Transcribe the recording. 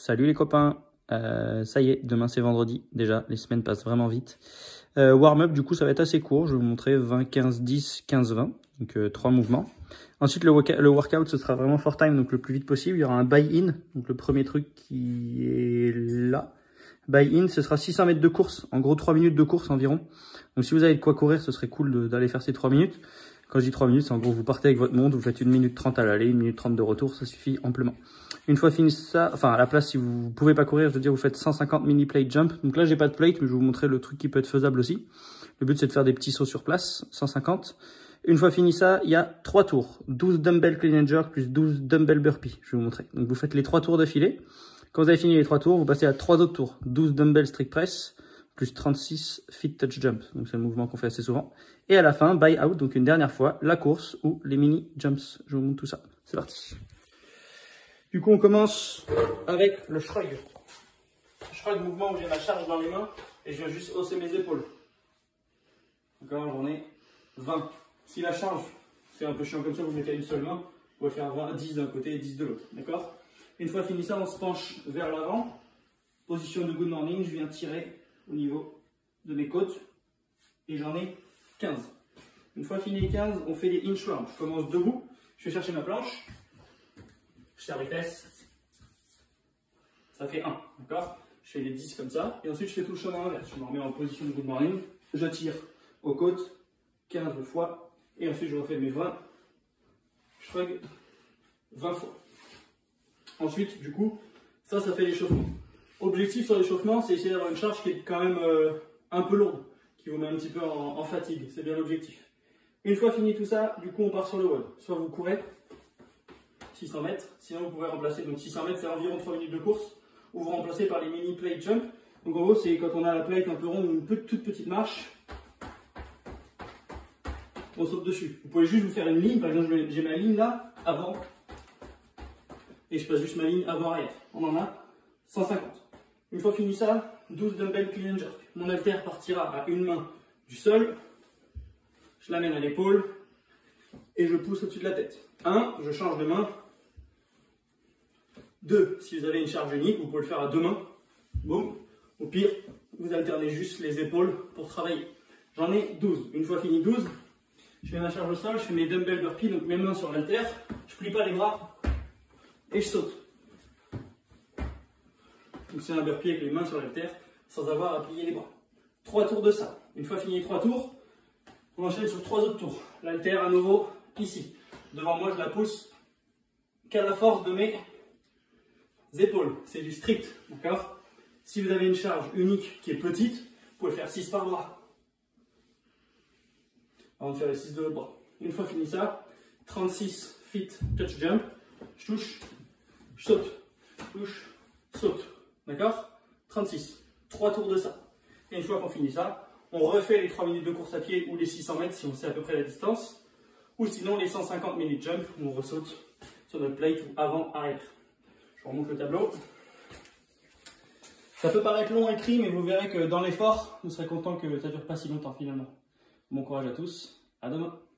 Salut les copains, ça y est, demain c'est vendredi, déjà, les semaines passent vraiment vite. Warm-up, du coup, ça va être assez court, je vais vous montrer 20, 15, 10, 15, 20, donc 3 mouvements. Ensuite, le workout, ce sera vraiment for time, donc le plus vite possible. Il y aura un buy-in, donc le premier truc qui est là. Buy-in, ce sera 600 mètres de course, en gros 3 minutes de course environ. Donc si vous avez de quoi courir, ce serait cool d'aller faire ces 3 minutes. Quand je dis 3 minutes, c'est en gros, vous partez avec votre montre, vous faites 1 minute 30 à l'aller, 1 minute 30 de retour, ça suffit amplement. Une fois fini ça, enfin à la place, si vous pouvez pas courir, je veux dire, vous faites 150 mini plate jump. Donc là, j'ai pas de plate, mais je vais vous montrer le truc qui peut être faisable aussi. Le but, c'est de faire des petits sauts sur place, 150. Une fois fini ça, il y a 3 tours. 12 dumbbell clean and jerk plus 12 dumbbell burpee. Je vais vous montrer. Donc vous faites les 3 tours d'affilée. Quand vous avez fini les 3 tours, vous passez à 3 autres tours. 12 dumbbell strict press plus 36 feet touch jump. Donc c'est un mouvement qu'on fait assez souvent. Et à la fin, buy out, donc une dernière fois, la course ou les mini jumps. Je vous montre tout ça. C'est parti. Du coup, on commence avec le shrug. Le shrug, mouvement où j'ai ma charge dans les mains et je viens juste hausser mes épaules. D'accord, j'en ai 20. Si la charge fait un peu chiant comme ça, vous mettez une seule main, vous pouvez faire 20, 10 d'un côté et 10 de l'autre. D'accord? Une fois fini ça, on se penche vers l'avant. Position de good morning, je viens tirer au niveau de mes côtes et j'en ai 15. Une fois fini les 15, on fait des inchworms. Je commence debout, je vais chercher ma planche, je serre les fesses, ça fait 1, d'accord? Je fais les 10 comme ça, et ensuite je fais tout le chemin inverse. Je me remets en position de good morning, je tire aux côtes, 15 fois, et ensuite je refais mes 20, shrug, 20 fois. Ensuite, du coup, ça fait l'échauffement. Objectif sur l'échauffement, c'est essayer d'avoir une charge qui est quand même un peu lourde, qui vous met un petit peu en fatigue, c'est bien l'objectif. Une fois fini tout ça, du coup on part sur le WOD. Soit vous courez 600 mètres, sinon vous pouvez remplacer, donc 600 mètres c'est environ 3 minutes de course, ou vous remplacez par les mini plate jump. Donc en gros c'est quand on a la plate un peu ronde ou une toute petite marche, on saute dessus. Vous pouvez juste vous faire une ligne, par exemple j'ai ma ligne là, avant, et je passe juste ma ligne avant-arrière. On en a 150. Une fois fini ça, 12 dumbbell clean and jerk. Mon haltère partira à une main du sol, je l'amène à l'épaule et je pousse au-dessus de la tête. 1, je change de main. 2, si vous avez une charge unique, vous pouvez le faire à 2 mains. Boum. Au pire, vous alternez juste les épaules pour travailler. J'en ai 12. Une fois fini 12, je mets ma charge au sol, je fais mes dumbbell burpees, donc mes mains sur l'haltère, je plie pas les bras et je saute. Donc c'est un burpee avec les mains sur l'haltère sans avoir à plier les bras. 3 tours de ça. Une fois fini les 3 tours, on enchaîne sur 3 autres tours. L'haltère à nouveau ici. Devant moi, je la pousse qu'à la force de mes épaules. C'est du strict, d'accord? Si vous avez une charge unique qui est petite, vous pouvez faire 6 par bras. Avant de faire les 6 de l'autre bras. Une fois fini ça, 36 feet touch jump. Je touche, je saute, touche, saute. D'accord? 36. 3 tours de ça. Et une fois qu'on finit ça, on refait les 3 minutes de course à pied ou les 600 mètres si on sait à peu près la distance. Ou sinon les 150 minutes jump où on ressaute sur notre plate ou avant-arrière. Je remonte le tableau. Ça peut paraître long écrit, mais vous verrez que dans l'effort, vous serez content que ça ne dure pas si longtemps finalement. Bon courage à tous. À demain.